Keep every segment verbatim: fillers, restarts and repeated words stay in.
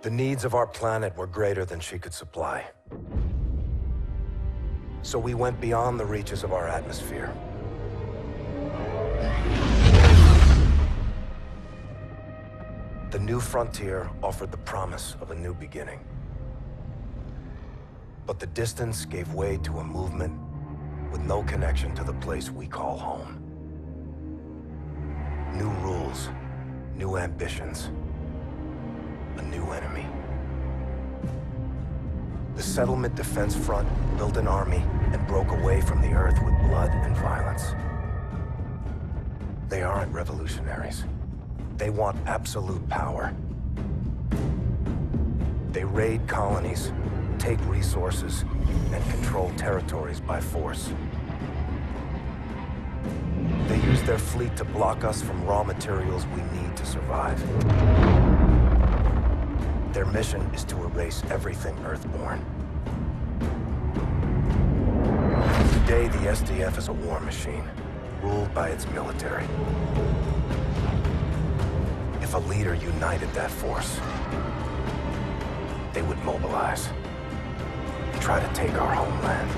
The needs of our planet were greater than she could supply. So we went beyond the reaches of our atmosphere. The new frontier offered the promise of a new beginning. But the distance gave way to a movement with no connection to the place we call home. New rules, new ambitions, a new enemy. The Settlement Defense Front built an army and broke away from the Earth with blood and violence. They aren't revolutionaries. They want absolute power. They raid colonies, take resources, and control territories by force. They use their fleet to block us from raw materials we need to survive. Their mission is to erase everything Earthborn. Today, the S D F is a war machine, ruled by its military. If a leader united that force, they would mobilize and try to take our homeland.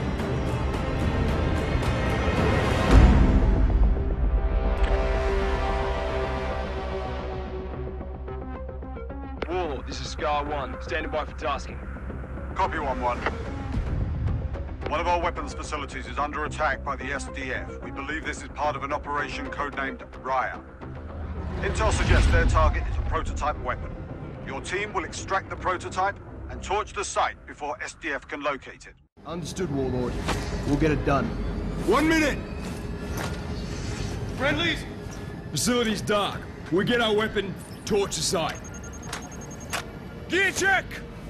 Warlord, this is Scar one, standing by for tasking. Copy one one. One of our weapons facilities is under attack by the S D F. We believe this is part of an operation codenamed Reyes. Intel suggests their target is a prototype weapon. Your team will extract the prototype and torch the site before S D F can locate it. Understood, Warlord. We'll get it done. One minute! Friendlies? Facility's dark. We get our weapon, torch the site. Gear check!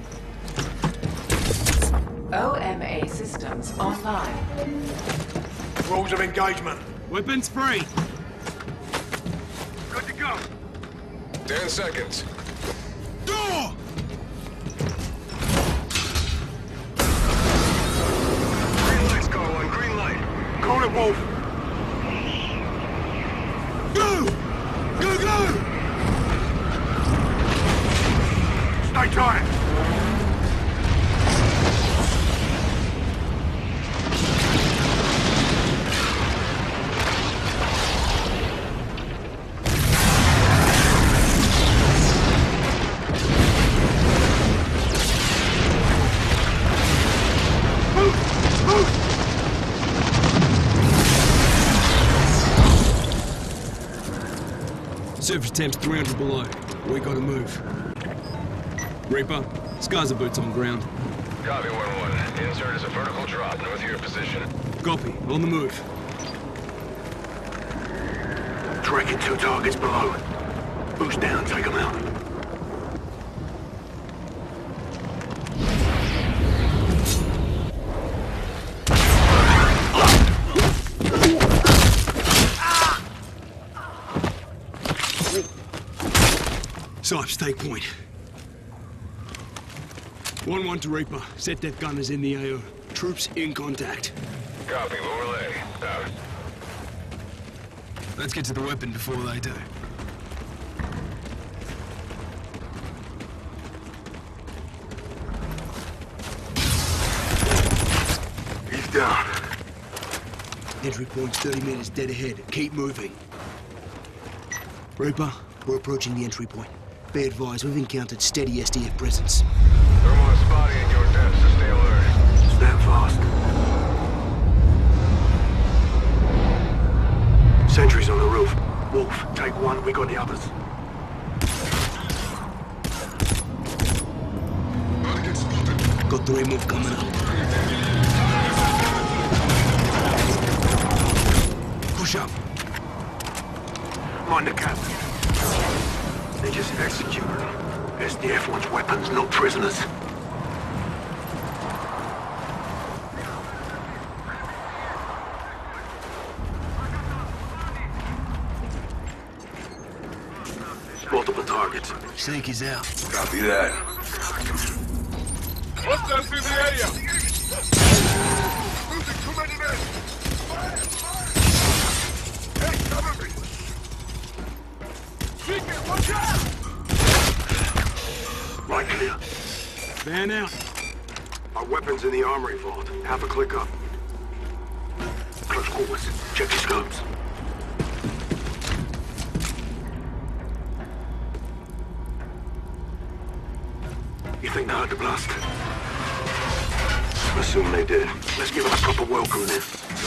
O M A systems online. Rules of engagement. Weapons free. Good to go. Ten seconds. Door! Green light, Scar one, green light. Call it, Wolf. Go! Go, go! Stay tight. Surface temp's three hundred below. We gotta move. Reaper, Scar's boots on ground. Copy one one. Insert is a vertical drop north of your position. Copy. On the move. Tracking two targets below. Boost down, take them out. Sipes, take point. one one to Reaper. Set depth gunners in the A O. Troops in contact. Copy, overlay. Out. Let's get to the weapon before they do. He's down. Entry point's thirty meters dead ahead. Keep moving. Reaper, we're approaching the entry point. Be advised, we've encountered steady S D F presence. Thermal is spotty in your depths, so stay alert. Stand fast. Sentries on the roof. Wolf, take one, we got the others. Gotta get spotted. Got three more coming up. Push up. Mind the cap. They just executed them. S D F wants weapons, not prisoners. Multiple targets. Snake is out. Copy that. Hostiles through the area! Moving too many men! Hey, cover me! Seeker, watch out! Right. clear. Van out. Our weapons in the armory vault. Half a click up. Close quarters. Check your scopes. You think they heard the blast? Assume they did. Let's give it a proper welcome then.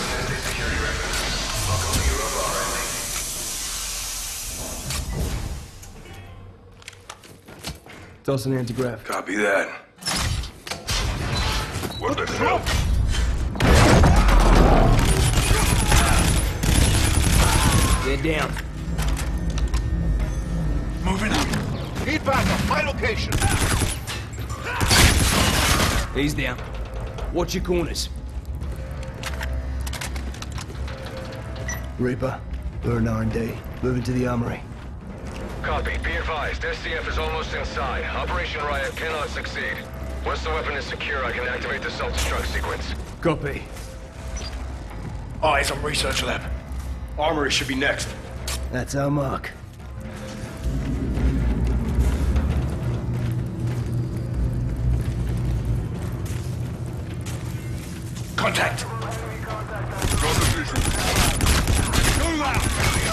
Toss an anti-grav. Copy that. What the hell? They're down. Moving up. Need backup. My location. He's down. Watch your corners. Reaper, we're in R and D. Moving to the armory. Copy. Be advised. S D F is almost inside. Operation Riot cannot succeed. Once the weapon is secure, I can activate the self-destruct sequence. Copy. Eyes on research lab. Armory should be next. That's our mark. Contact. Got the vision. Go out!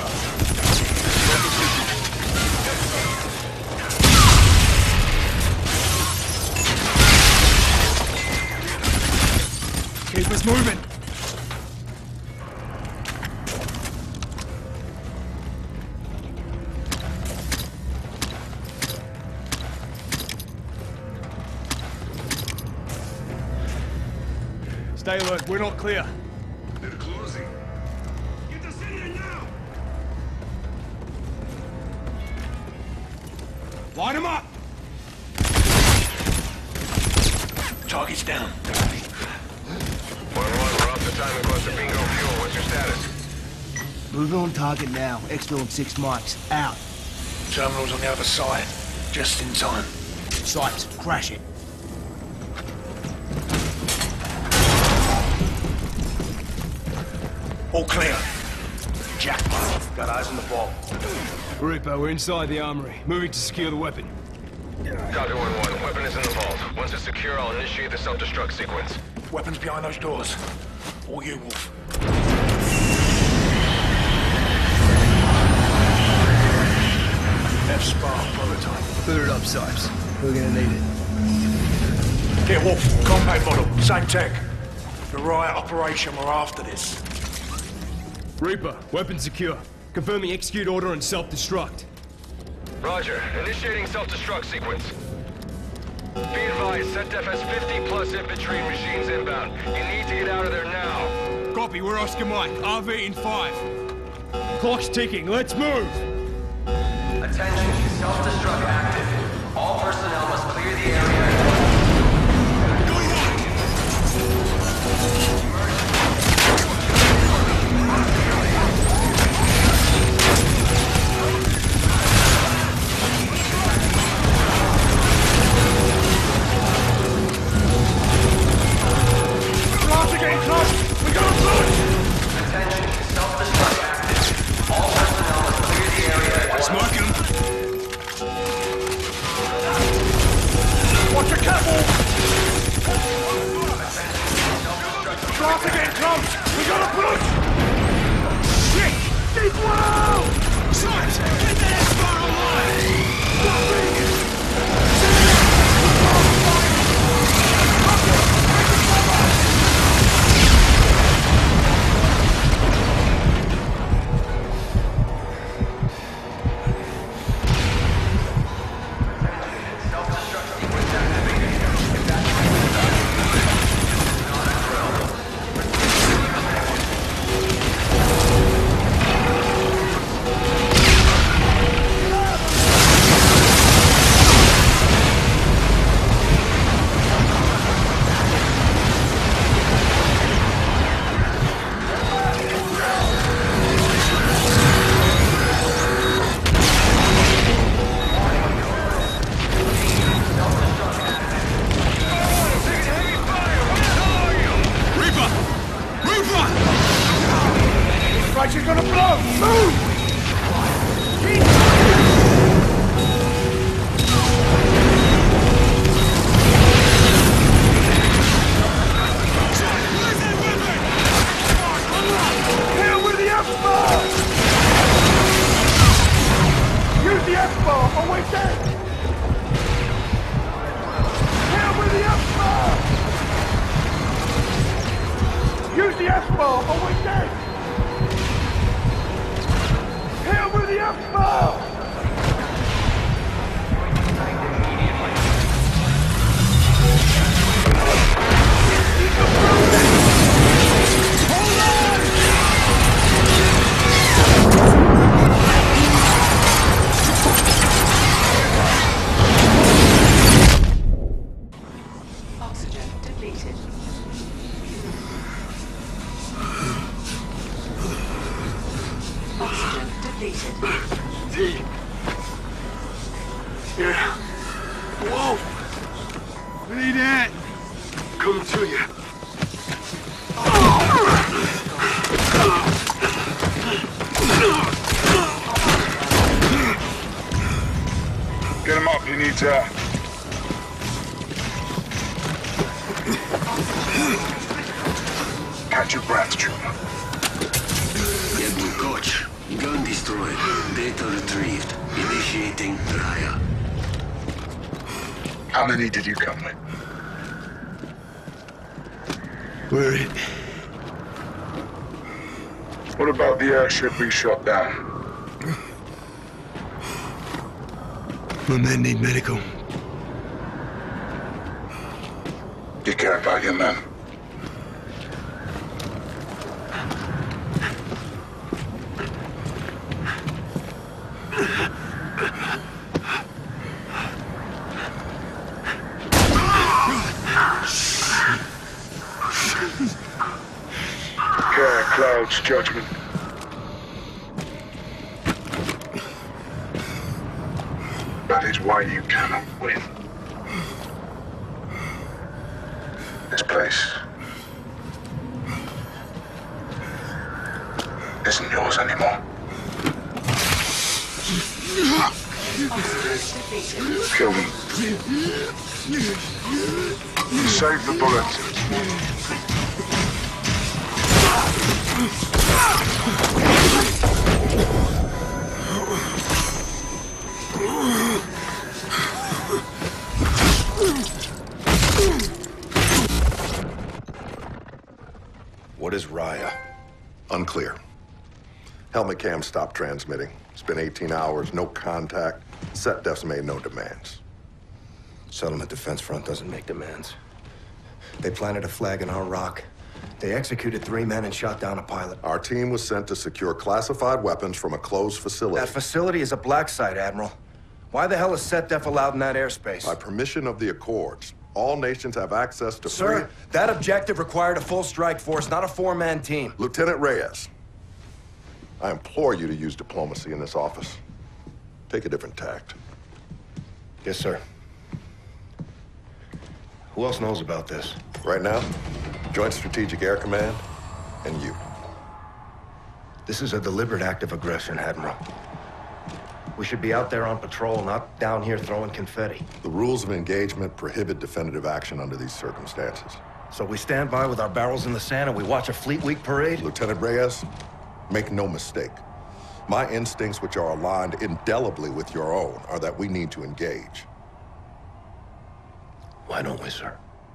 Keep us moving. Stay alert, we're not clear. They're closing. Get us in here now! Line them up! Target's down. one one, we're off the timing cluster bingo fuel. What's your status? Moving on target now. Exfil and six mics. Out. Terminal's on the other side. Just in time. Sights. Crash it. All clear. Jackpot. Got eyes on the ball. Reaper, we're inside the armory. Moving to secure the weapon. Copy one one. Weapon is in the vault. Once it's secure, I'll initiate the self-destruct sequence. Weapons behind those doors. All you, Wolf. F-Spark prototype. Boot it up, Sipes. We're gonna need it. Here, Wolf. Compact model. Same tech. The riot operation, we're after this. Reaper, weapon secure. Confirming execute order and self-destruct. Roger. Initiating self-destruct sequence. Be advised, SetDef has fifty plus infantry and machines inbound. You need to get out of there now. Copy, we're Oscar Mike. R V in five. Clock's ticking, let's move! Attention, self-destruct active. All personnel must clear the area. with the F-bomb! Use the F-bomb or we're dead! Hit with the F-bomb! Oxygen depleted. Oxygen depleted. D. Yeah. Whoa! We need it! Coming to you. Get him up, he needs air. Catch your breath, Junior. Edward Koch. Gun destroyed. Data retrieved. Initiating Raya. How many did you come with? We're it. What about the airship we shot down? My men need medical. You care about your men? Care clouds judgment. That is why you cannot win. This place isn't yours anymore. Kill them. Save the bullets. What is Raya? Unclear. Helmet cam stopped transmitting. It's been eighteen hours, no contact. Set def's made no demands. Settlement Defense Front doesn't make demands. They planted a flag in our rock. They executed three men and shot down a pilot. Our team was sent to secure classified weapons from a closed facility. That facility is a black site, Admiral. Why the hell is SetDef allowed in that airspace? By permission of the Accords, all nations have access to Sir, free... that objective required a full strike force, not a four-man team. Lieutenant Reyes, I implore you to use diplomacy in this office. Take a different tact. Yes, sir. Who else knows about this? Right now, Joint Strategic Air Command and you. This is a deliberate act of aggression, Admiral. We should be out there on patrol, not down here throwing confetti. The rules of engagement prohibit definitive action under these circumstances. So we stand by with our barrels in the sand and we watch a Fleet Week parade? Lieutenant Reyes, make no mistake. My instincts, which are aligned indelibly with your own, are that we need to engage. Why don't we, sir?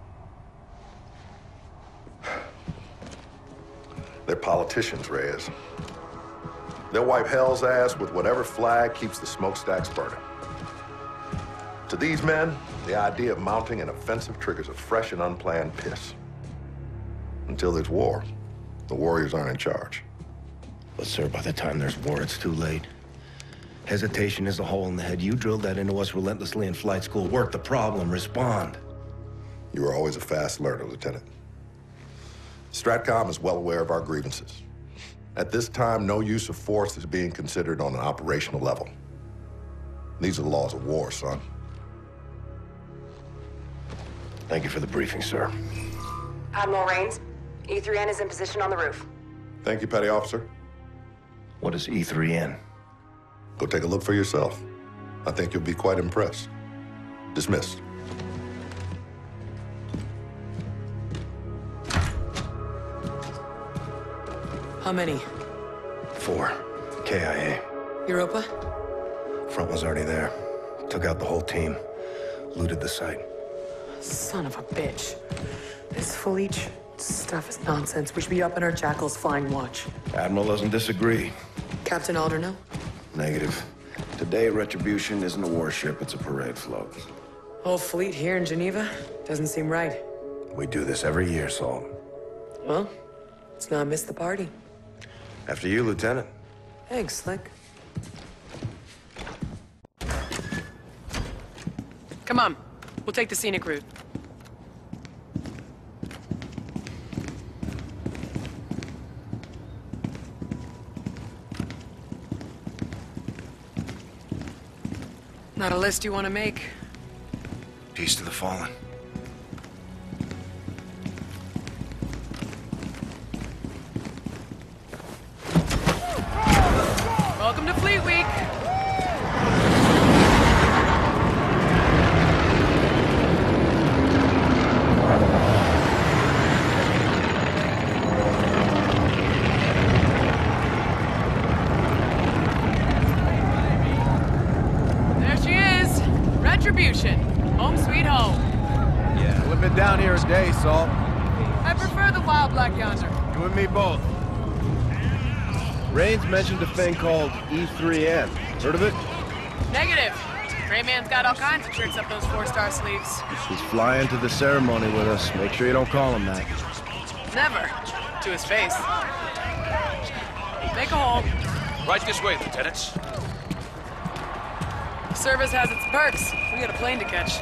They're politicians, Reyes. They'll wipe hell's ass with whatever flag keeps the smokestacks burning. To these men, the idea of mounting an offensive triggers a fresh and unplanned piss. Until there's war, the warriors aren't in charge. But, sir, by the time there's war, it's too late. Hesitation is a hole in the head. You drilled that into us relentlessly in flight school. Work the problem, respond. You are always a fast learner, Lieutenant. Stratcom is well aware of our grievances. At this time, no use of force is being considered on an operational level. These are the laws of war, son. Thank you for the briefing, sir. Admiral Reyes, E three N is in position on the roof. Thank you, Petty Officer. What is E three N? Go take a look for yourself. I think you'll be quite impressed. Dismissed. How many? Four. K I A. Europa? Front was already there. Took out the whole team. Looted the site. Son of a bitch. This Felice stuff is nonsense. We should be up in our jackals flying watch. Admiral doesn't disagree. Captain Alder, no? Negative. Today, Retribution isn't a warship, it's a parade float. Whole fleet here in Geneva? Doesn't seem right. We do this every year, Salt. Well, let's not miss the party. After you, Lieutenant. Thanks, Slick. Come on. We'll take the scenic route. Not a list you want to make. Peace to the fallen. Welcome to Fleet Week. There she is. Retribution. Home sweet home. Yeah, we've been down here a day, Salt. I prefer the wild black yonder. You and me both. Reyes mentioned a thing called E three N. Heard of it? Negative. Rayman's got all kinds of tricks up those four-star sleeves. He's flying to the ceremony with us. Make sure you don't call him that. Never. To his face. Make a hole. Right this way, Lieutenants. Service has its perks. We got a plane to catch.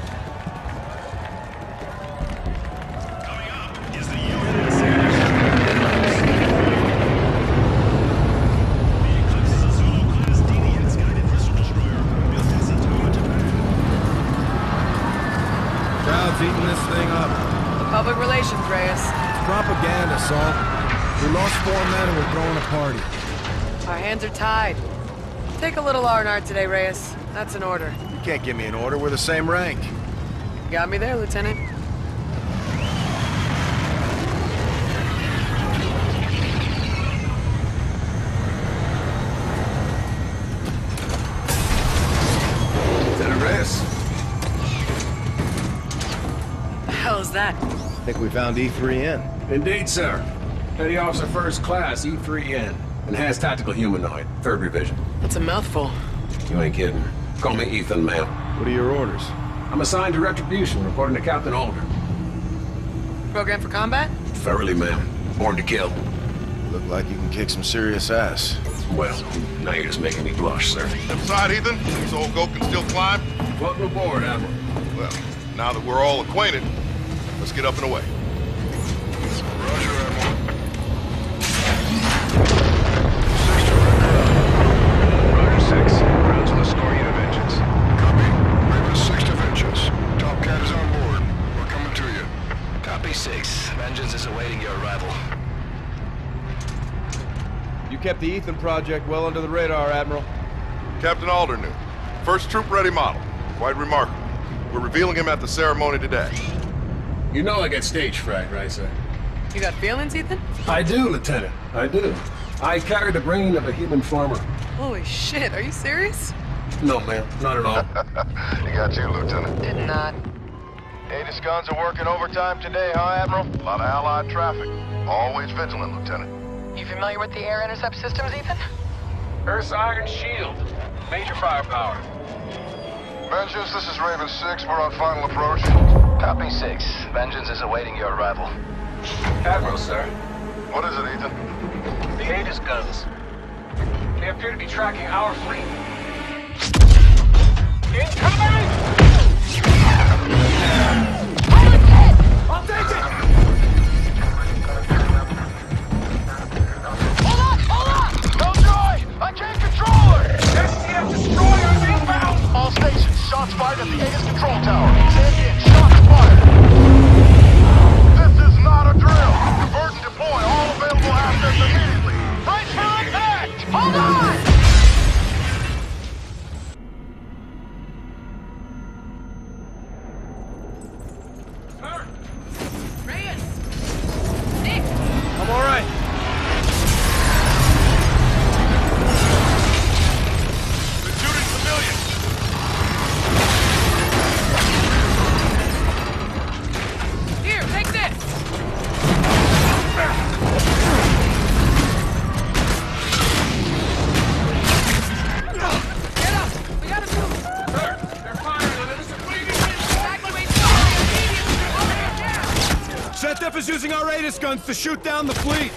Crowd's eating this thing up. Public relations, Reyes. It's propaganda, Salt. We lost four men and we're throwing a party. Our hands are tied. Take a little R and R today, Reyes. That's an order. You can't give me an order. We're the same rank. You got me there, Lieutenant. Lieutenant Reyes. The hell is that? I think we found E three N. Indeed, sir. Petty Officer First Class, E three N. Enhanced Tactical Humanoid, third revision. That's a mouthful. You ain't kidding. Call me Ethan, ma'am. What are your orders? I'm assigned to Retribution, reporting to Captain Alder. Program for combat? Thoroughly, ma'am. Born to kill. Look like you can kick some serious ass. Well, now you're just making me blush, sir. Inside, Ethan. This old goat can still climb. Welcome aboard, Admiral. Well, now that we're all acquainted, let's get up and away. Roger, Admiral. Roger six. Rounds will escort you to Vengeance. Copy. Raven six to Vengeance. Top Cat is on board. We're coming to you. Copy six. Vengeance is awaiting your arrival. You kept the Ethan project well under the radar, Admiral. Captain Alder knew. First troop-ready model. Quite remarkable. We're revealing him at the ceremony today. You know I get stage fright, right, sir? You got feelings, Ethan? I do, Lieutenant. I do. I carry the brain of a human farmer. Holy shit, are you serious? No, ma'am. Not at all. He got you, Lieutenant. Did not. Aegis guns are working overtime today, huh, Admiral? A lot of Allied traffic. Always vigilant, Lieutenant. You familiar with the air intercept systems, Ethan? Earth's Iron Shield. Major firepower. Vengeance, this is Raven six. We're on final approach. Copy six. Vengeance is awaiting your arrival. Admiral, sir. What is it, Ethan? The Aegis guns. They appear to be tracking our fleet. Incoming! I'll take it! Hold on! Hold on! No joy! I can't control her! S T F destroyers inbound! All stations, shots fired at the Aegis control tower. Say again, shots fired! This is not a drill! Divert and deploy all available assets immediately! Brace for impact! Hold on! Reyes! Nick! I'm all right. They're shooting civilians. SETDEF is using our Reyes guns to shoot down the fleet.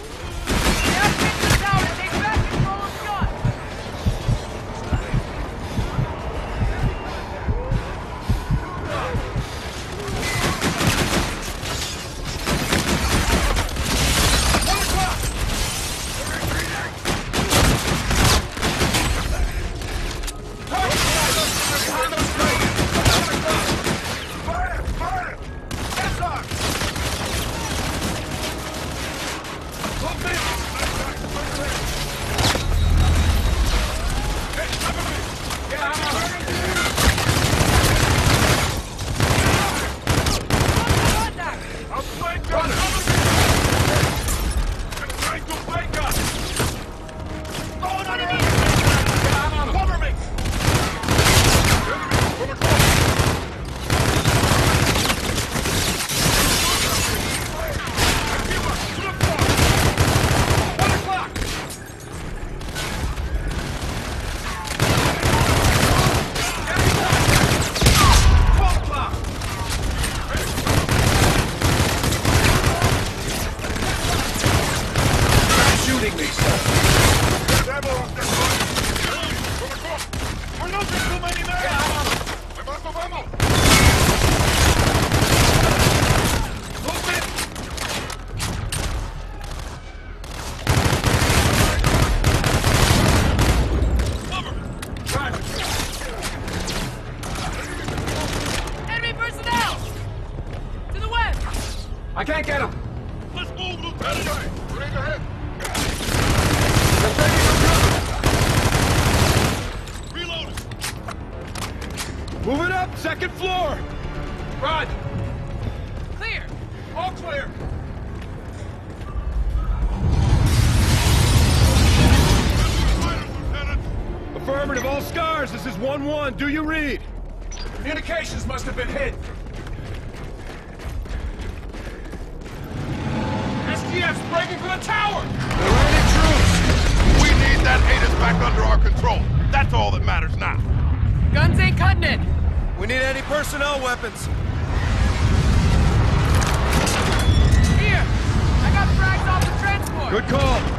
I can't get him! Let's move, Lieutenant! Grenade ahead! Reloading! Moving up, second floor! Rod! Clear! All clear! Affirmative, all scars, this is one one, do you read? Communications must have been hit. S D F's breaking for the tower! There ain't any troops! We need that haters back under our control. That's all that matters now. Guns ain't cutting it! We need any personnel weapons. Here! I got frags off the transport! Good call.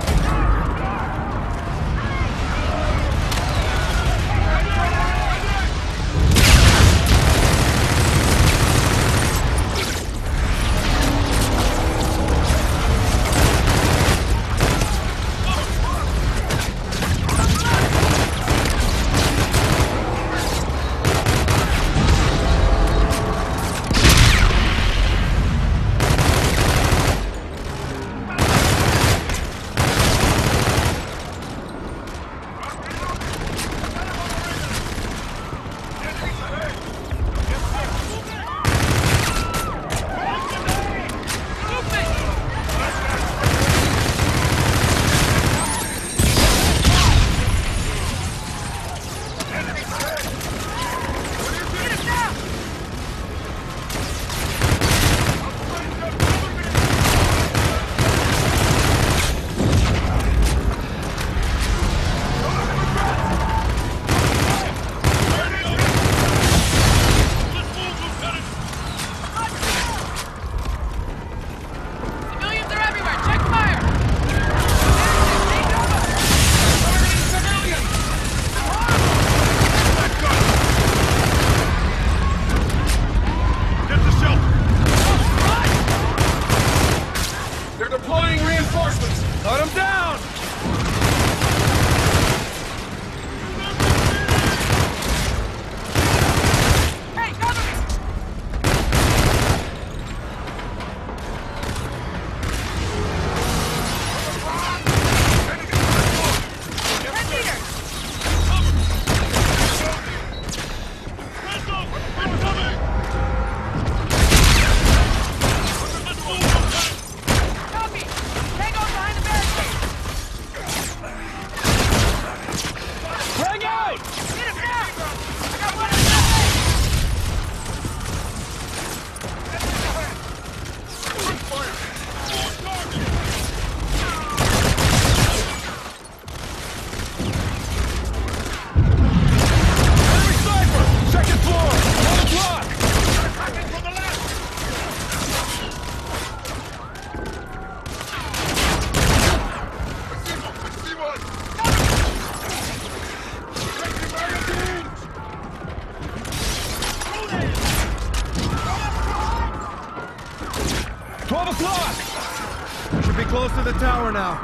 twelve o'clock! Should be close to the tower now.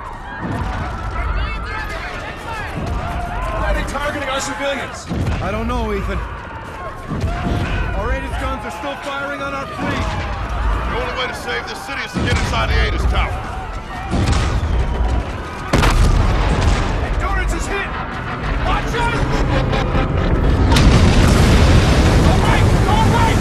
Why are they targeting our civilians? I don't know, Ethan. Our Reyes guns are still firing on our fleet. The only way to save this city is to get inside the Aegis Tower. Endurance is hit! Watch out! Go right! Go right!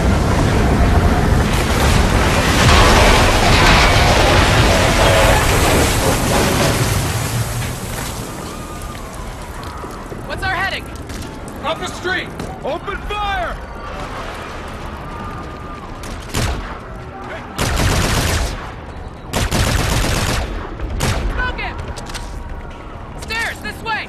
What's our heading? Up the street! Open fire! Smoke him! Stairs, this way!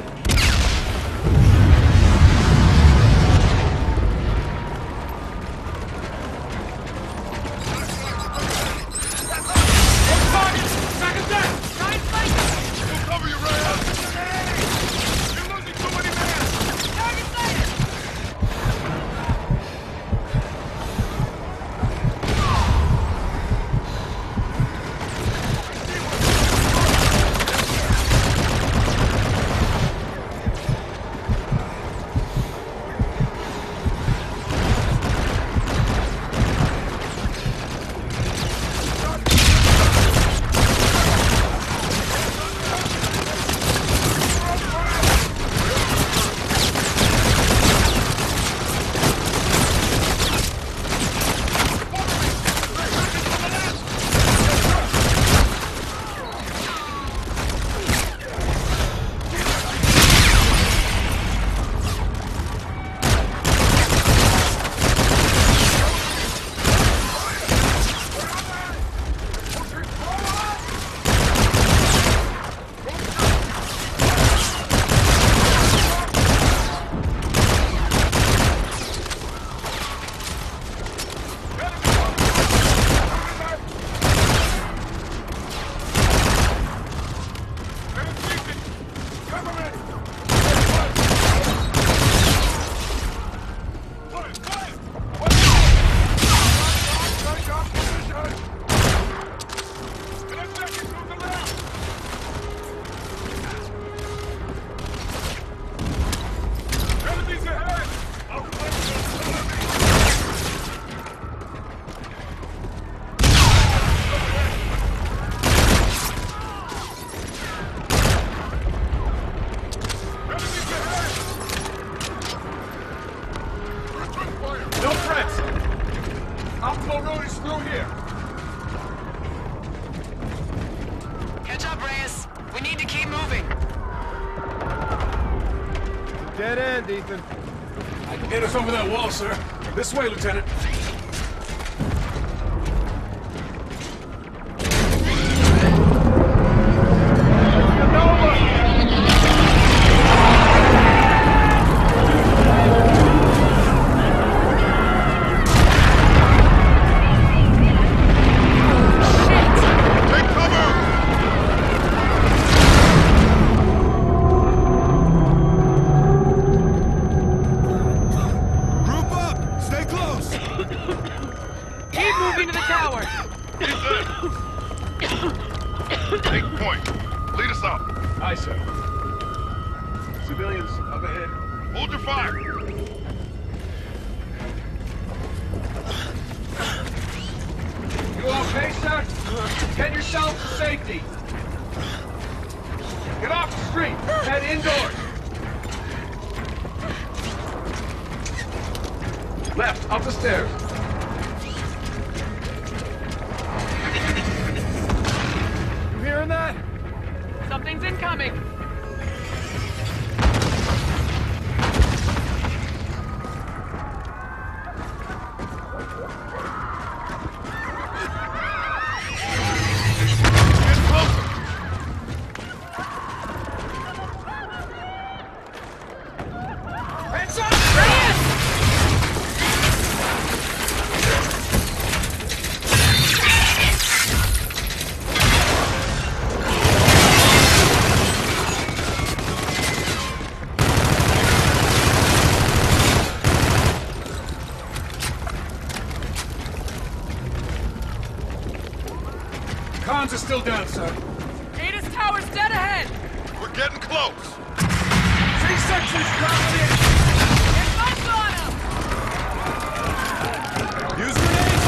Back and down! Try and fight them! We'll cover you, Reyes! You're losing too many men! Target sighted! No threats! Optimal road is through here! Catch up, Reyes. We need to keep moving. Dead end, Ethan. I can get us over that wall, sir. This way, Lieutenant. Take point. Lead us out. Aye, sir. Civilians up ahead. Hold your fire. You okay, sir? Get yourself to safety. Get off the street. Head indoors. Left, up the stairs. You hearing that? Something's incoming. Comms are still down, sir. Ada's tower's dead ahead! We're getting close! Three sections dropped in! Get lights on him! Use grenades!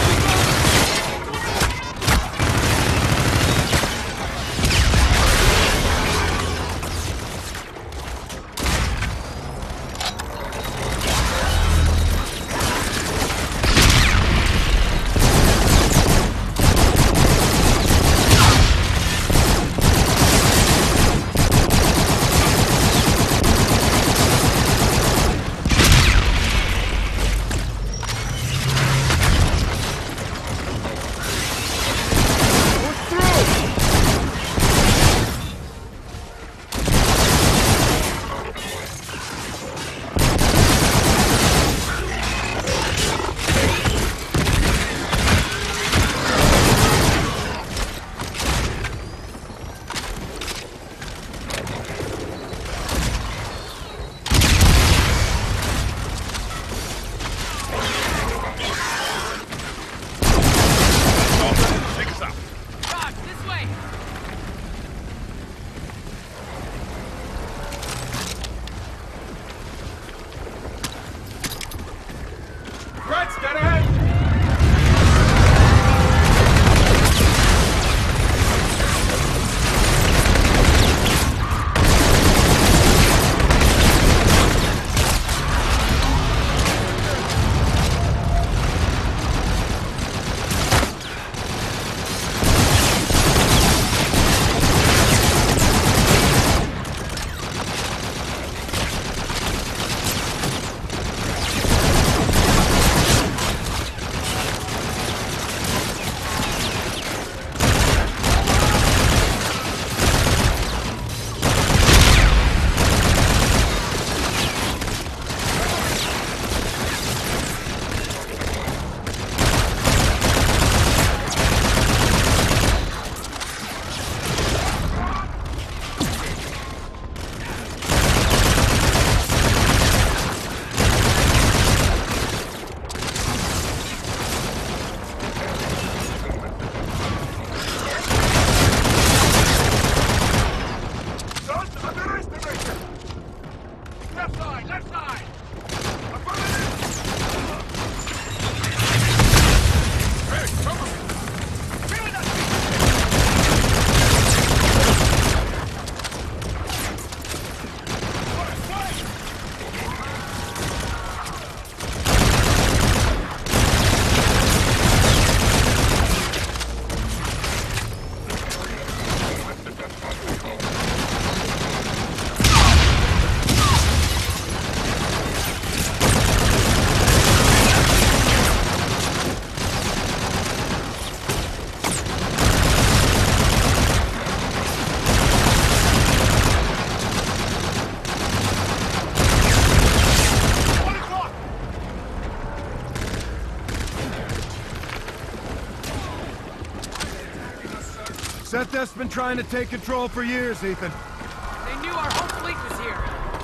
Seth's been trying to take control for years, Ethan. They knew our whole fleet was here.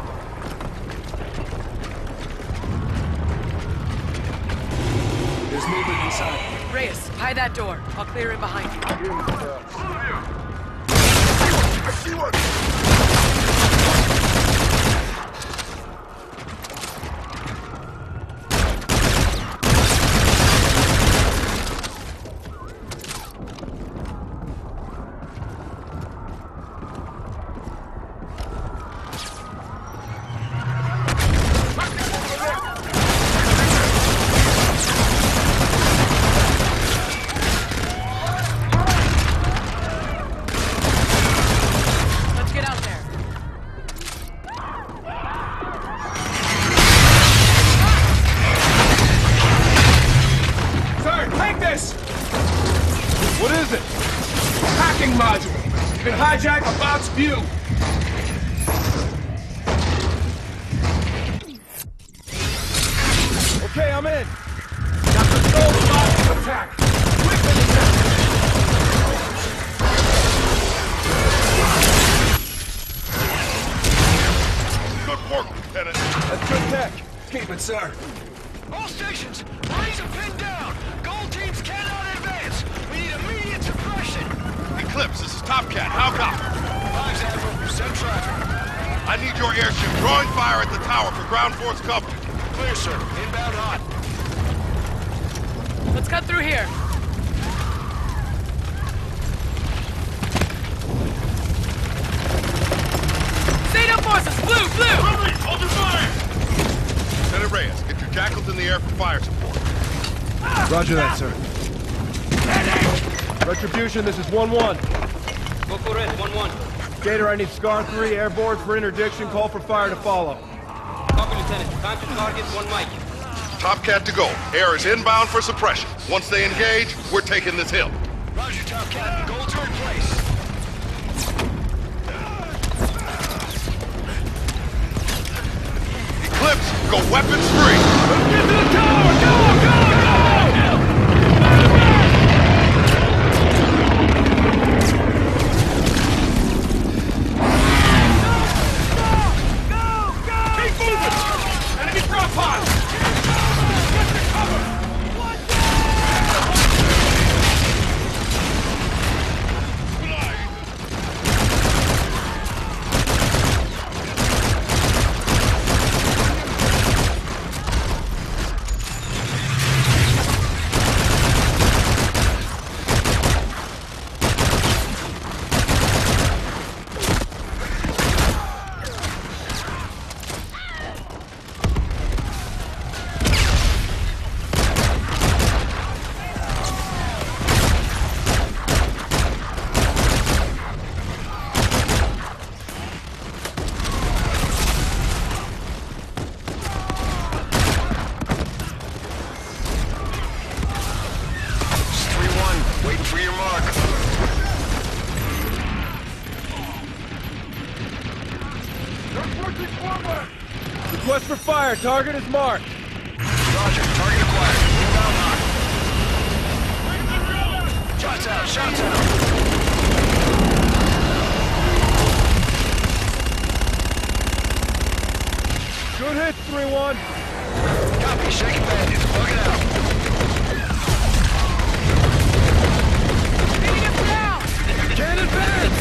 There's movement inside. Reyes, tie that door. I'll clear it behind you. I see one! Hijack a box view! Okay, I'm in! Now control the box to attack! Quickly! Good work, Lieutenant! That's good tech! Keep it, sir. All stations! Marines are pinned down! Gold teams cannot advance! We need immediate suppression! Eclipse, this is Top Cat. How copy? Fives, Admiral. Send traffic. I need your airship drawing fire at the tower for ground force cover. Clear, sir. Inbound hot. Let's cut through here. Zeta forces! Blue! Blue! Hold your fire! Lieutenant Reyes, get your jackals in the air for fire support. Roger that, sir. Retribution, this is one one. Local red, one one. Gator, I need Scar three airborne for interdiction. Call for fire to follow. Copy, Lieutenant. Time to target, one mic. Top Cat to go. Air is inbound for suppression. Once they engage, we're taking this hill. Roger, Top Cat. Goal to replace. Eclipse, go weapons free. Let's get to the tower! Go! Go! Go! Request for fire. Target is marked. Roger. Target acquired. Inbound hot. Shots out. Shots out. Good hit, three one. Copy. Shaking bandits. Plug it out. Beating us down! Can't advance!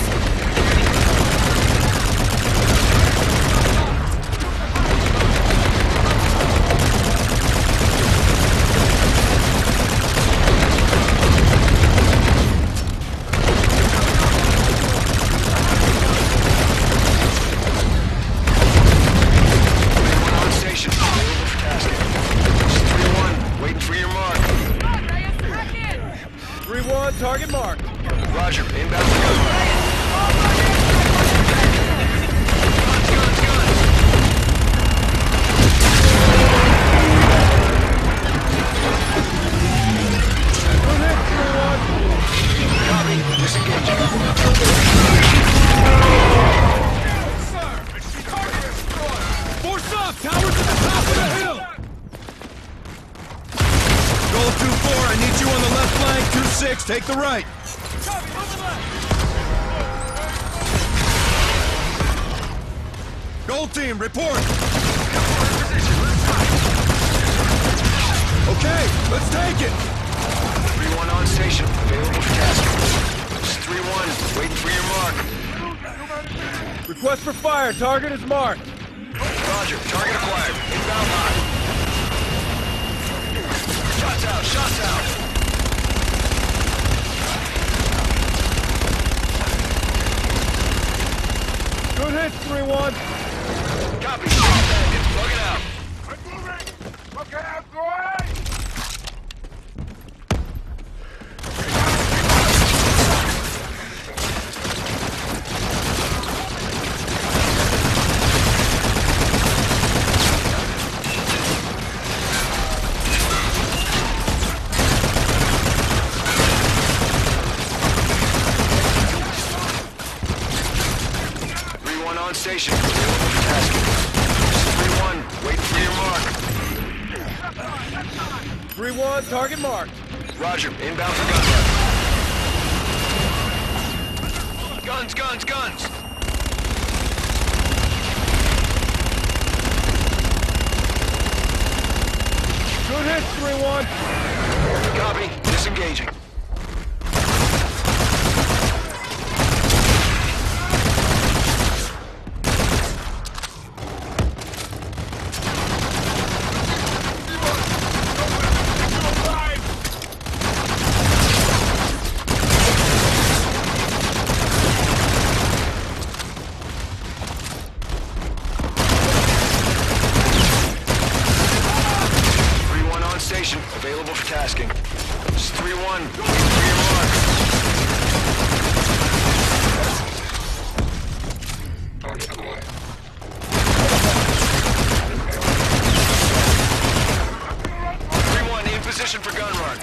Target mark. Roger. Inbound for gunfire. Guns, guns, guns. Good hit, three one. Copy. Disengaging. Force up! Towers at the top of the hill! Goal two four, I need you on the left flank. two six, take the right. Gold team, report. Okay, let's take it. three one on station. Available for tasking. It's three one. Waiting for your mark. Request for fire. Target is marked. Roger. Target acquired. Inbound hot. Shots out. Shots out. Good hit, three one. Copy. Bandits. Plug it out. I'm moving. Look out, boy! Station. Tasking. three one. Wait for your mark. three one, target marked. Roger. Inbound for gunfire. Guns, guns, guns. Good hit, three one. Copy. Disengaging. station, available for tasking. It's three one, waiting for your mark. three one, in position for gun run.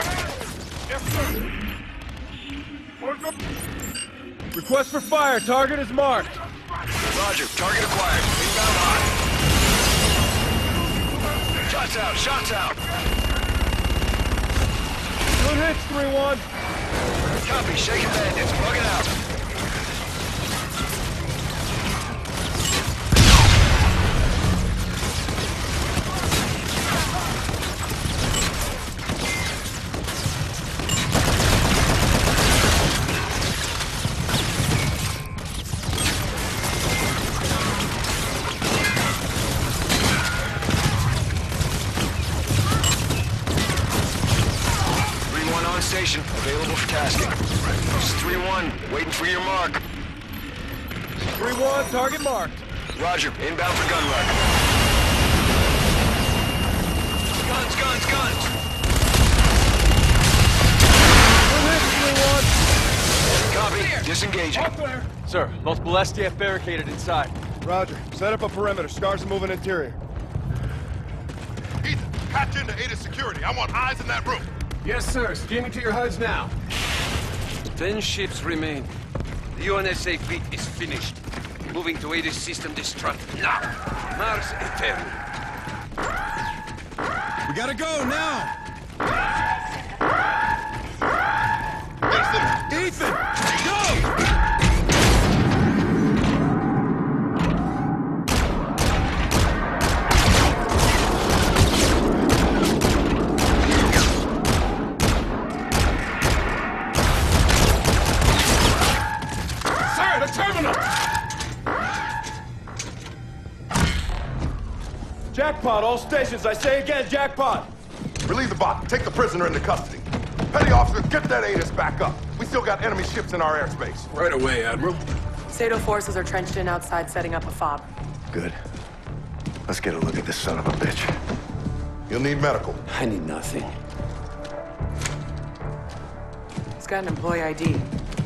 Request for fire. Target is marked. Roger. Target acquired. Inbound hot. Shots out. Shots out. Good hits, three one. Copy. Shaking bandits. Bug it out. Station, available for tasking. It's three one, waiting for your mark. three one, target marked. Roger, inbound for gun run. Guns, guns, guns! three one. Copy, disengaging. Sir, multiple S D F barricaded inside. Roger, set up a perimeter. Scars are moving interior. Ethan, patch into Ada security. I want eyes in that room. Yes, sir. Steaming to your H U Ds now. Ten ships remain. The U N S A fleet is finished. Moving to Ada's system destruct now. Mars Eternal. We gotta go now! Ethan! Ethan! Go! Jackpot, all stations. I say again, jackpot. Relieve the bot. Take the prisoner into custody. Petty officer, get that A T I S back up. We still got enemy ships in our airspace. Right away, Admiral. Sato forces are trenched in outside, setting up a fob. Good. Let's get a look at this son of a bitch. You'll need medical. I need nothing. He's got an employee I D.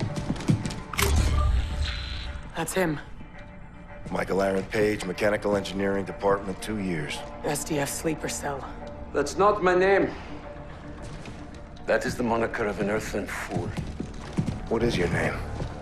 That's him. Michael Aaron Page, Mechanical Engineering Department, two years. S D F sleeper cell. That's not my name. That is the moniker of an earthling fool. What is your name?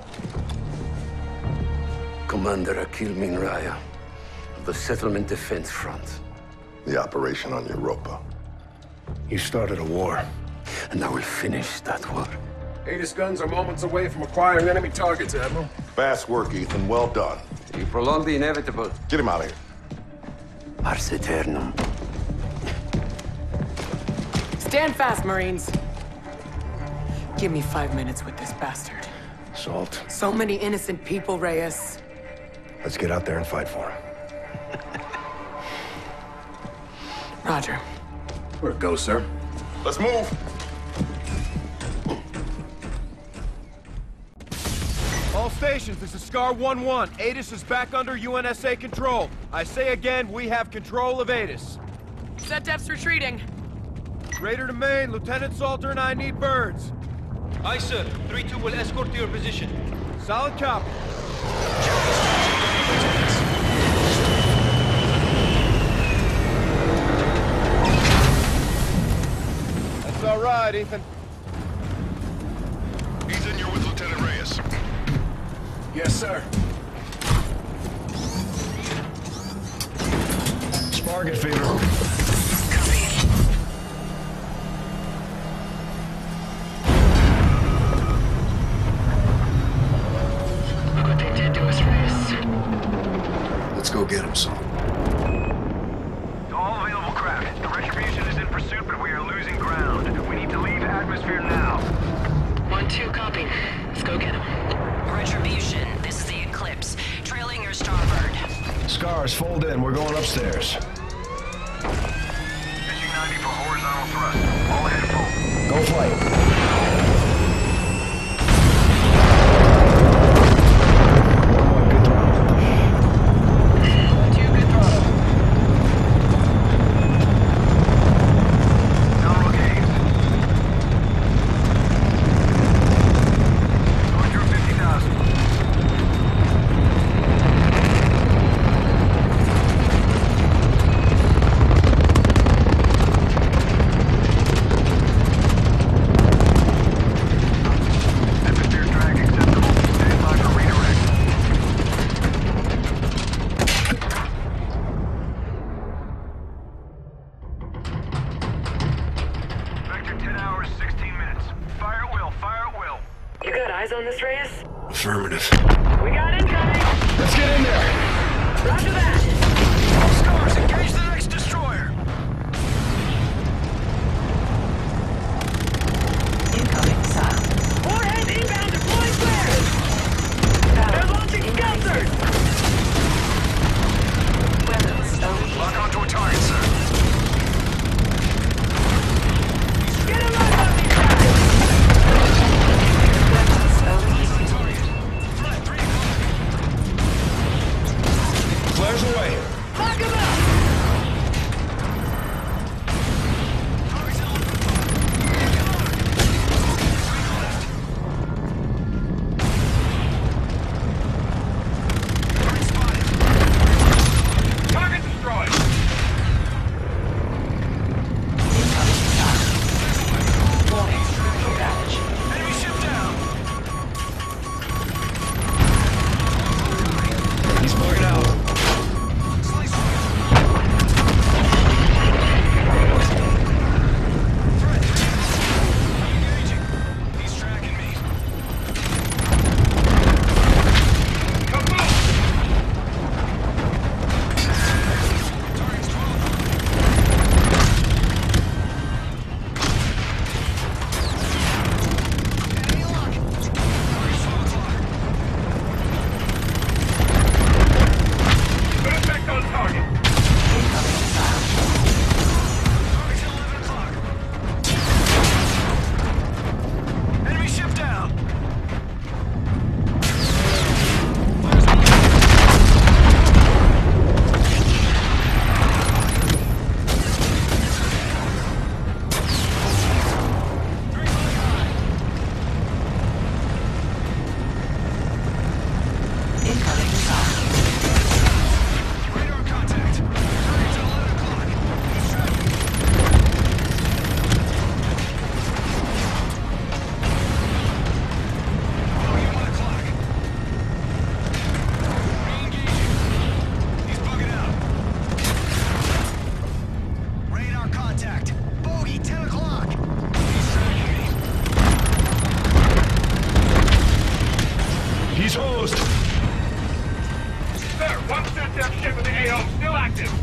Commander Akil Min Raya of the Settlement Defense Front. The operation on Europa. You started a war. And I will finish that war. Ada's guns are moments away from acquiring enemy targets, Admiral. Fast work, Ethan. Well done. You prolonged the inevitable. Get him out of here. Ars Eternum. Stand fast, Marines. Give me five minutes with this bastard. Salt. So many innocent people, Reyes. Let's get out there and fight for him. Roger. Where it goes, sir? Let's move. All stations, this is Scar one one. A T I S is back under U N S A control. I say again, we have control of A T I S. Set depth's retreating. Raider to main, Lieutenant Salter and I need birds. Aye, sir. three two will escort to your position. Solid copy. That's all right, Ethan. Ethan, you're with Lieutenant Reyes. Yes, sir. Target feeder. What they did to us, Reyes. Let's go get him, son. To all available craft, the Retribution is in pursuit, but we are losing ground. We need to leave atmosphere now. One, two, copy. Let's go get him. Retribution, this is the Eclipse. Trailing your starboard. Scars, fold in. We're going upstairs. Pitching ninety for horizontal thrust. All ahead full. Go flight. Good throttle. Two, good throttle. Now look after ten hours, sixteen minutes. Fire at will, fire at will. You got eyes on this, Reyes? Affirmative. We got incoming! Let's get in there! Roger that! Stars, engage the next destroyer! Incoming missile. Warhead inbound, deploying flares! They're launching skelters! Weapons. Lock onto a target, sir. Get a lock on these guys! Flares away. Lock him up! Target destroyed! Enemy ship down! He's bugging out. He's tracking me. Put effect on target. Target's at eleven o'clock. Enemy ship down. Radar contact. Target's at eleven o'clock. He's tracking me. Bogey one o'clock. Re-engaging. He's bugging out. Radar contact. Bogey ten o'clock. He's tracking me. He's hosed! Sir, one SETDEF ship in the A O still active.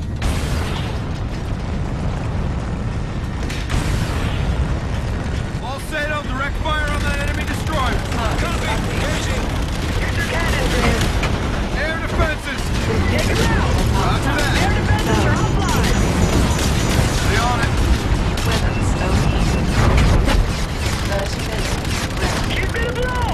All set on direct fire on that enemy destroyer. Copy. Engaging. Get your cannons, Reyes! Air defenses. Take them out! Roger that. Air defenses are offline! Stay on it. She's gonna blow!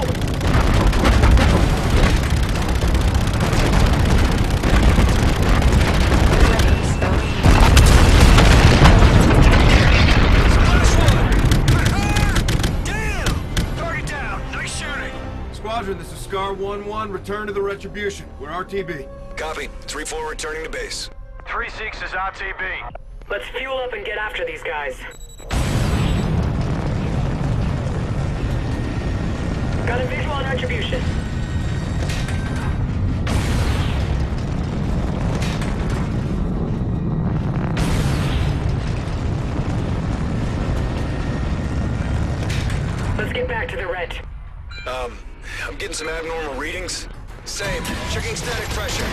Damn! Target down. Nice shooting. Squadron, this is Scar one one. Return to the Retribution. We're R T B. Copy. three four returning to base. three six is R T B. Let's fuel up and get after these guys. Got a visual on Retribution. Let's get back to the Ret. Um, I'm getting some abnormal readings. Same. Checking static pressure.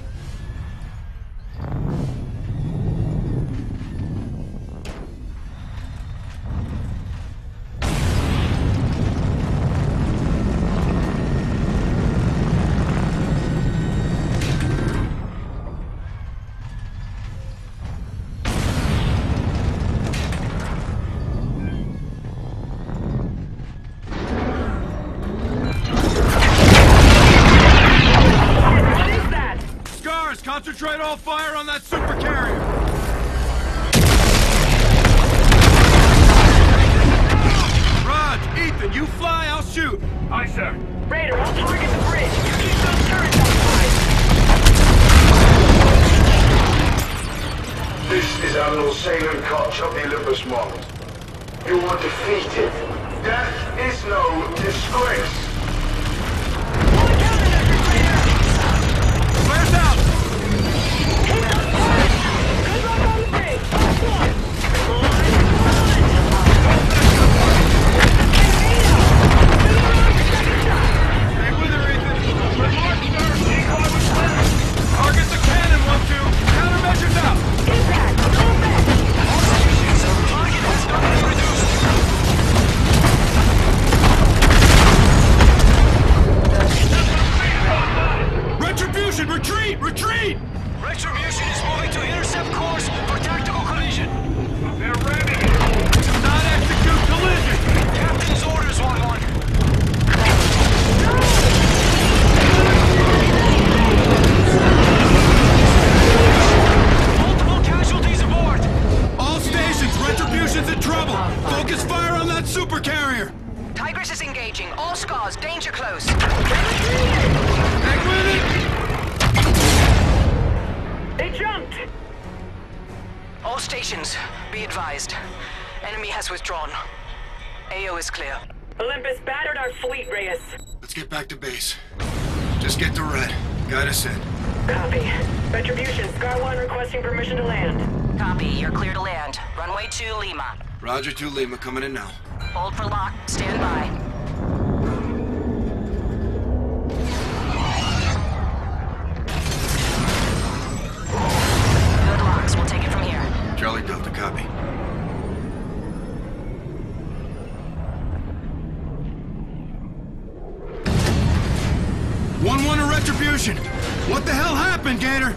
Concentrate all fire on that super carrier! Raj, Ethan, you fly, I'll shoot! Aye, sir. Raider, I'll target the bridge. You keep those turrets outside. This is Admiral Salem Koch of the Olympus Model. You are defeated. Death is no disgrace. Flares out! Good luck on the bridge. Last one. Come on. Focus fire on that super carrier! Tigress is engaging. All scars, danger close. They jumped! All stations, be advised. Enemy has withdrawn. A O is clear. Olympus battered our fleet, Reyes. Let's get back to base. Just get to Red. Guide us in. Copy. Retribution, Scar one requesting permission to land. Copy, you're clear to land. Runway two, Lima. Roger, two Lima, coming in now. Hold for lock, stand by. Good locks, we'll take it from here. Charlie Delta, copy. one one to Retribution! What the hell happened, Gator?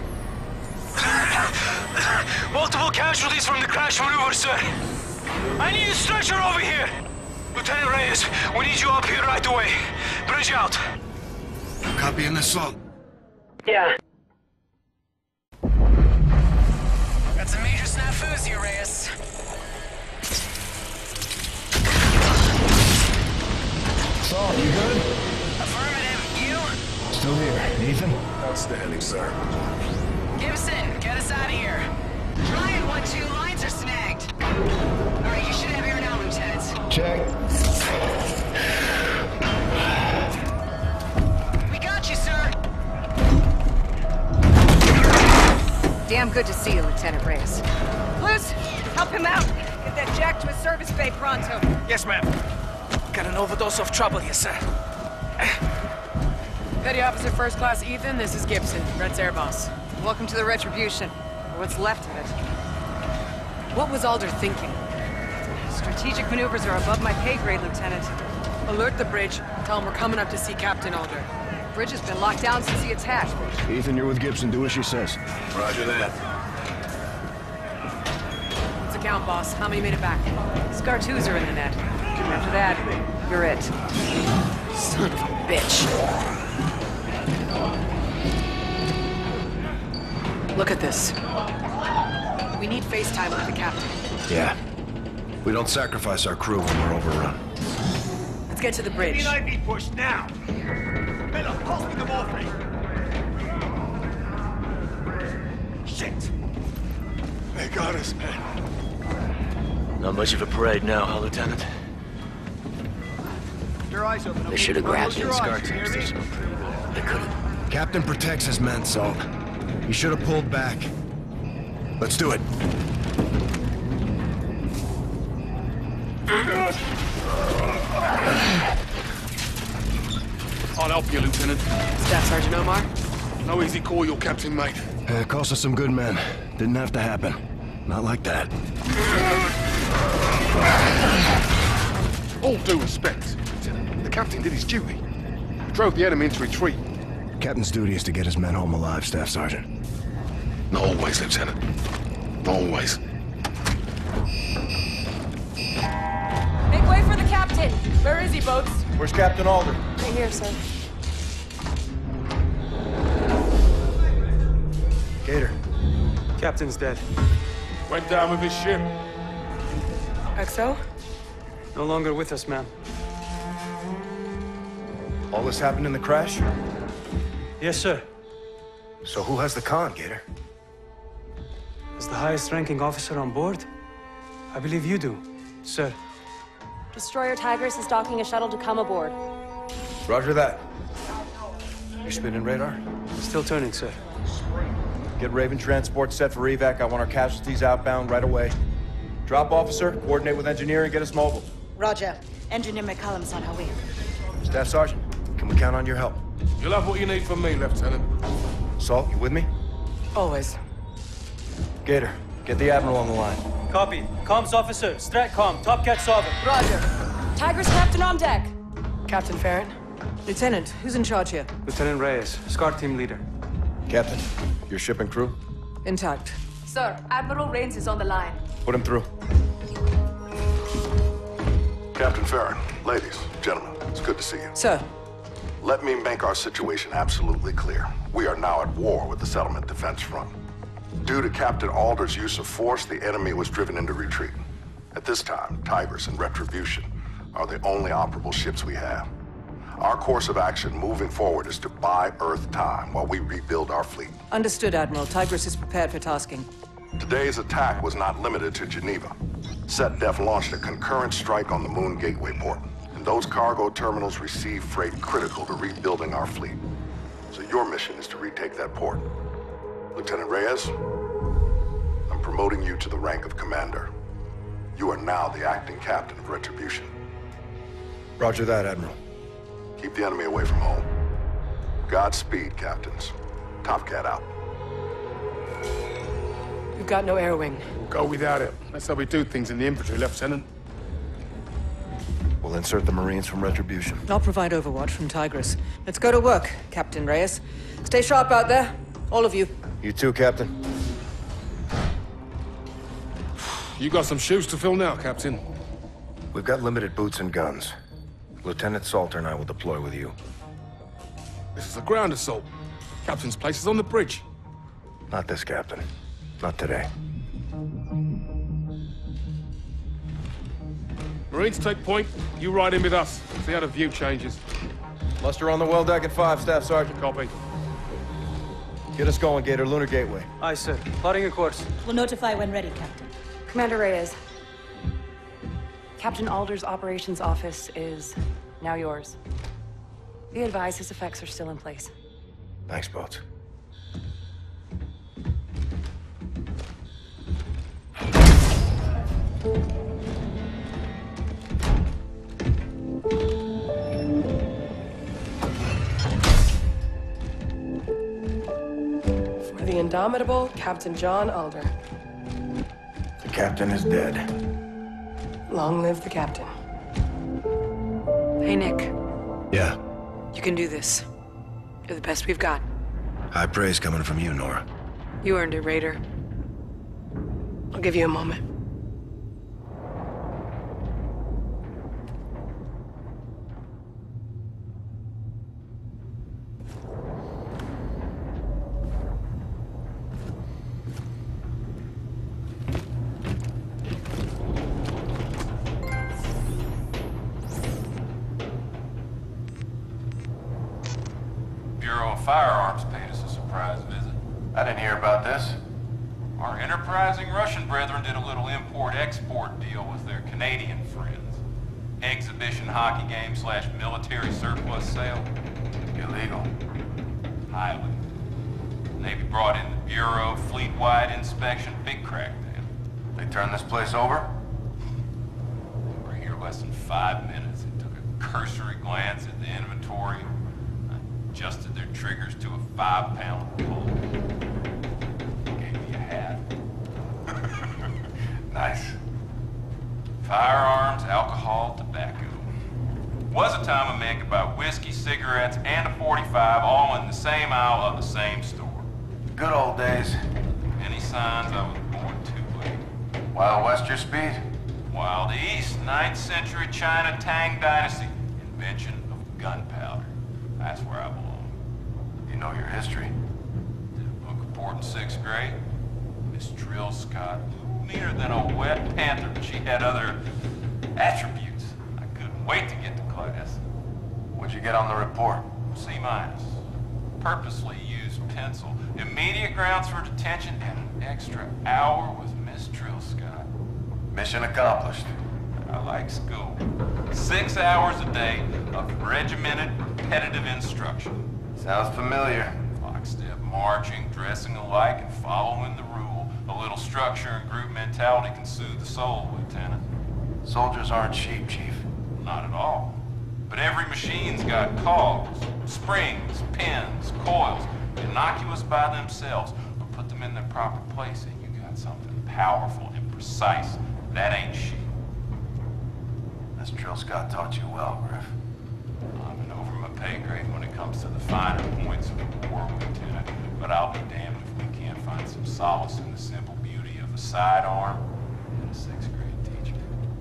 Multiple casualties from the crash maneuver, sir. I need a stretcher over here. Lieutenant Reyes, we need you up here right away. Bridge out. Copy in the assault. Yeah. Got some major snafus here, Reyes. Saul, you good? Affirmative, you? Still here. Ethan? Outstanding, sir. Gibson, get us out of here. Ryan, one, two, lines are snagged. All right, you should have air now, Lieutenants. Check. We got you, sir. Damn good to see you, Lieutenant Reyes. Luz, help him out. Get that jack to his service bay pronto. Yes, ma'am. Got an overdose of trouble here, sir. Petty Officer First Class Ethan, this is Gibson, Red's air boss. Welcome to the Retribution. Or what's left of it. What was Alder thinking? Strategic maneuvers are above my pay grade, Lieutenant. Alert the bridge. Tell him we're coming up to see Captain Alder. The bridge has been locked down since the attack. Ethan, you're with Gibson. Do as she says. Roger that. What's the count, boss? How many made it back? Scar twos are in the net. After that, you're it. Son of a bitch. Look at this. We need FaceTime with the captain. Yeah. We don't sacrifice our crew when we're overrun. Let's get to the bridge. I be pushed now. Miller, pass me the morphine. Shit. They got us, man. Not much of a parade now, huh, Lieutenant? Your eyes open. They should have grabbed your in Scar eyes, you hear teams. me? They couldn't. Captain protects his men, Salt. He should have pulled back. Let's do it. I'll help you, Lieutenant. Staff Sergeant Omar? No easy call, your captain, mate. Uh, it cost us some good men. Didn't have to happen. Not like that. All due respect, Lieutenant. The captain did his duty. Drove the enemy into retreat. Captain's duty is to get his men home alive, Staff Sergeant. Always, Lieutenant. Always. Make way for the captain! Where is he, Boats? Where's Captain Alder? Right here, sir. Gator. Captain's dead. Went down with his ship. X O? No longer with us, ma'am. All this happened in the crash? Yes, sir. So who has the con, Gator? As the highest-ranking officer on board, I believe you do, sir. Destroyer Tigress is docking a shuttle to come aboard. Roger that. You spinning radar? Still turning, sir. Get Raven transport set for evac. I want our casualties outbound right away. Drop officer, coordinate with engineering, get us mobile. Roger. Engineer McCullum's on her way. Staff Sergeant, can we count on your help? You'll have what you need from me, Lieutenant. Salt, you with me? Always. Gator, get the Admiral on the line. Copy. Comms officer, Stratcom, Top Cat Sovereign. Roger. Tigress captain on deck. Captain Farron? Lieutenant, who's in charge here? Lieutenant Reyes, SCAR team leader. Captain, your ship and crew? Intact. Sir, Admiral Reyes is on the line. Put him through. Captain Farron, ladies, gentlemen, it's good to see you. Sir. Let me make our situation absolutely clear. We are now at war with the settlement defense front. Due to Captain Alder's use of force, the enemy was driven into retreat. At this time, Tigress and Retribution are the only operable ships we have. Our course of action moving forward is to buy Earth time while we rebuild our fleet. Understood, Admiral. Tigress is prepared for tasking. Today's attack was not limited to Geneva. SetDef launched a concurrent strike on the Moon Gateway port, and those cargo terminals receive freight critical to rebuilding our fleet. So your mission is to retake that port. Lieutenant Reyes, I'm promoting you to the rank of commander. You are now the acting captain of Retribution. Roger that, Admiral. Keep the enemy away from home. Godspeed, captains. Top Cat out. We've got no air wing. We'll go without it. That's how we do things in the infantry, Lieutenant. We'll insert the Marines from Retribution. I'll provide overwatch from Tigress. Let's go to work, Captain Reyes. Stay sharp out there, all of you. You too, Captain. You got some shoes to fill now, Captain. We've got limited boots and guns. Lieutenant Salter and I will deploy with you. This is a ground assault. Captain's place is on the bridge. Not this, Captain. Not today. Marines take point. You ride in with us. See how the view changes. Muster on the well deck at five, Staff Sergeant. Copy. Get us going, Gator. Lunar Gateway. Aye, sir. Plotting a course. We'll notify when ready, Captain. Commander Reyes. Captain Alder's operations office is now yours. Be advised his effects are still in place. Thanks, Boats. For the indomitable Captain John Alder. The captain is dead. Long live the captain. Hey, Nick. Yeah. You can do this. You're the best we've got. High praise coming from you, Nora. You earned it, Raider. I'll give you a moment. Bureau of Firearms paid us a surprise visit. I didn't hear about this. Our enterprising Russian brethren did a little import-export deal with their Canadian friends. Exhibition hockey game slash military surplus sale. Illegal. Highly. Navy brought in the Bureau, fleet-wide inspection, big crackdown. They turned this place over? We were here less than five minutes. It took a cursory glance at the inventory, adjusted their triggers to a five-pound pull. Gave me a hat. Nice. Firearms, alcohol, tobacco. Was a time a man could buy whiskey, cigarettes, and a forty-five all in the same aisle of the same store. Good old days. Many signs I was born too late. Wild West your speed? Wild East, ninth century China Tang Dynasty. Invention of gunpowder. That's where I belong. You know your history. Did a book report in sixth grade. Miss Trill Scott, meaner than a wet panther, but she had other attributes. I couldn't wait to get to class. What'd you get on the report? C minus. Purposely used pencil. Immediate grounds for detention and an extra hour with Miss Trill Scott. Mission accomplished. I like school. Six hours a day of regimented, repetitive instruction. Sounds familiar. Lockstep marching, dressing alike, and following the rule. A little structure and group mentality can soothe the soul, Lieutenant. Soldiers aren't sheep, Chief. Not at all. But every machine's got cogs, springs, pins, coils, innocuous by themselves, but put them in their proper place and you got something powerful and precise. That ain't sheep. Miss Trill Scott taught you well, Griff. I'm an over my pay grade when it comes to the finer points of the war, Lieutenant, but I'll be damned if we can't find some solace in the simple beauty of a sidearm and a sixth grade teacher.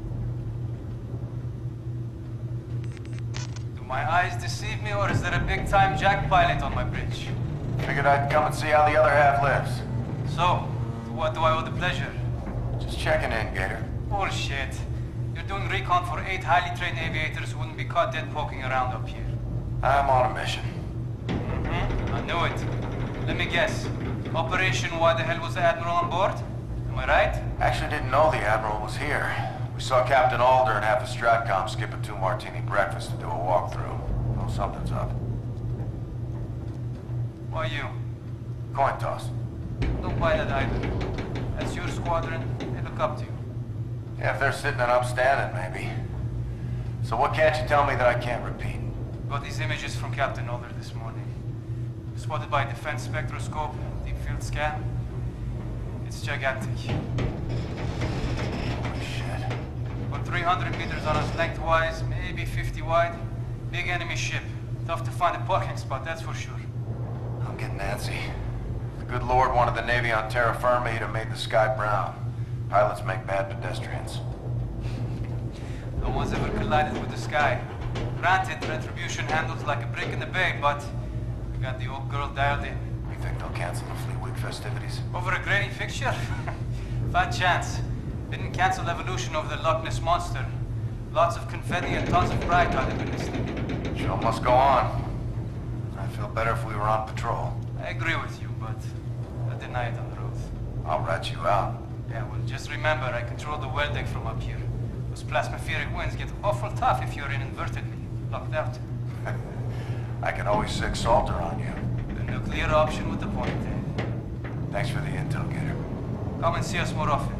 Do my eyes deceive me, or is there a big-time jack pilot on my bridge? Figured I'd come and see how the other half lives. So, to what do I owe the pleasure? Just checking in, Gator. Bullshit. You're doing recon for eight highly trained aviators who wouldn't be caught dead poking around up here. I'm on a mission. Mm-hmm. I knew it. Let me guess. Operation Why the Hell Was the Admiral on board? Am I right? Actually didn't know the Admiral was here. We saw Captain Alder and half a Stratcom skip a two-martini breakfast to do a walkthrough. Well, something's up. Why you? Coin toss. Don't buy that either. That's your squadron. They look up to you. Yeah, if they're sitting and I'm standing, maybe. So what can't you tell me that I can't repeat? Got these images from Captain Alder this morning. Spotted by defense spectroscope, deep field scan. It's gigantic. Holy shit. About three hundred meters on us lengthwise, maybe fifty wide. Big enemy ship. Tough to find a parking spot, that's for sure. I'm getting antsy. The good Lord wanted the Navy on terra firma, he'd have made the sky brown. Pilots make bad pedestrians. No one's ever collided with the sky. Granted, retribution handles like a brick in the bay, but we got the old girl dialed in. You think they'll cancel the Fleet Week festivities? Over a grainy fixture? Fat chance. Didn't cancel evolution over the Loch Ness Monster. Lots of confetti and tons of pride tied up in this thing. Show must go on. I'd feel better if we were on patrol. I agree with you, but I deny it on the road. I'll rat you out. Yeah, well, just remember, I control the well deck from up here. Those plasmaferic winds get awful tough if you're in invertedly locked out. I can always sick Salter on you. The nuclear option with the point, eh? Thanks for the intel, Gator. Come and see us more often.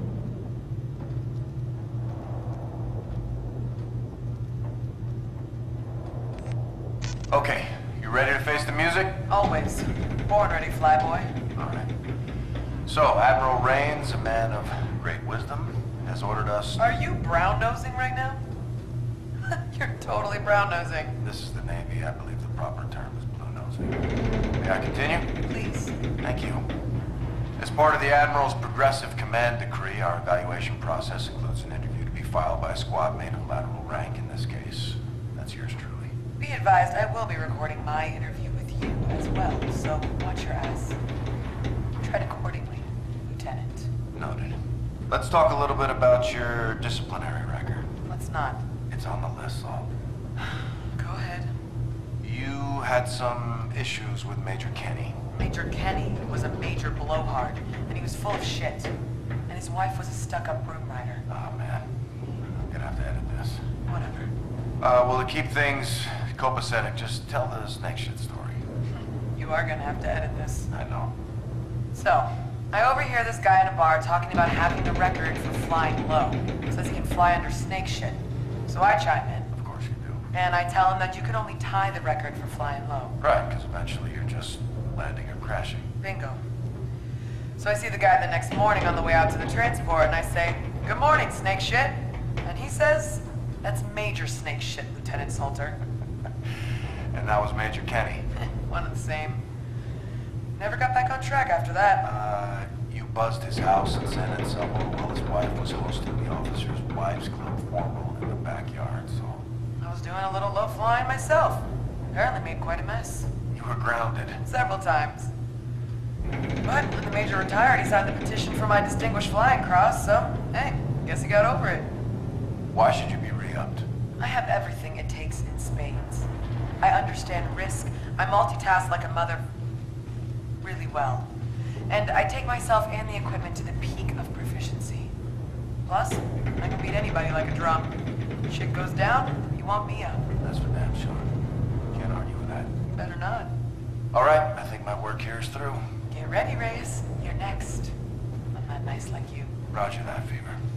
Okay, you ready to face the music? Always. Born ready, flyboy. All right. So, Admiral Reyes, a man of great wisdom, has ordered us... Are you brown-nosing right now? You're totally brown-nosing. This is the Navy. I believe the proper term is blue-nosing. May I continue? Please. Thank you. As part of the Admiral's progressive command decree, our evaluation process includes an interview to be filed by a squad mate of lateral rank in this case. That's yours truly. Be advised, I will be recording my interview with you as well, so watch your ass. Tread accordingly, Lieutenant. Noted. Let's talk a little bit about your disciplinary record. Let's not. It's on the list, Salt. Go ahead. You had some issues with Major Kenny. Major Kenny was a major blowhard, and he was full of shit. And his wife was a stuck-up broom rider. Oh, man. I'm gonna have to edit this. Whatever. Uh, well, to keep things copacetic, just tell the snake shit story. You are gonna have to edit this. I know. So, I overhear this guy in a bar talking about having the record for flying low. Says he can fly under snake shit. So I chime in. Of course you do. And I tell him that you can only tie the record for flying low. Right, because eventually you're just landing or crashing. Bingo. So I see the guy the next morning on the way out to the transport, and I say, "Good morning, snake shit." And he says, "That's major snake shit, Lieutenant Salter." And that was Major Kenny. One and the same. Never got back on track after that. Uh, you buzzed his house in San Anselmo while his wife was hosting the officers' wives club formal in the backyard, so... I was doing a little low flying myself. Apparently made quite a mess. You were grounded. Several times. But when the Major retired, he signed the petition for my Distinguished Flying Cross, so, hey, guess he got over it. Why should you be re-upped? I have everything it takes in spades. I understand risk. I multitask like a mother really well. And I take myself and the equipment to the peak of proficiency. Plus, I can beat anybody like a drum. Shit goes down, you want me up. That's for damn sure. Can't argue with that. Better not. All right, I think my work here is through. Get ready, Reyes. You're next. I'm not nice like you. Roger that, Fever.